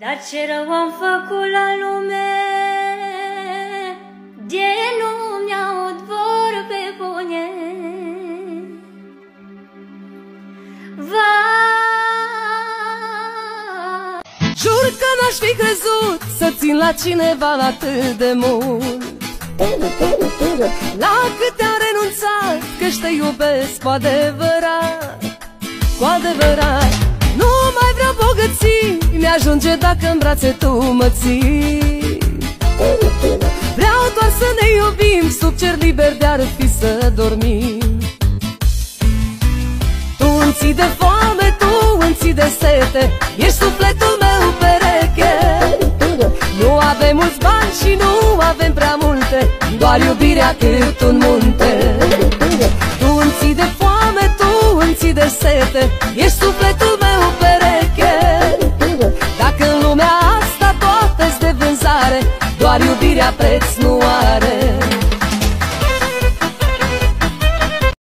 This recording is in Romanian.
Dar ce rău am făcut la lume, de nu mi-aud vorbe bune. Jur că n-aș fi crezut să țin la cineva atât de mult. La câte am renunțat, că-și te iubesc cu adevărat, cu adevărat. Nu mai vreau bogății, mi-ajunge dacă în brațe tu mă ții. Vreau doar să ne iubim, sub cer liber de-ar fi să dormim. Tu îmi ții de foame, tu îmi ții de sete, ești sufletul meu pereche. Nu avem mulți bani și nu avem prea multe, doar iubirea cât un munte. Tu îmi ții de foame, tu îmi ții de sete, ești sufletul meu pereche. Dacă în lumea asta toate-s de vânzare, doar iubirea preț nu are.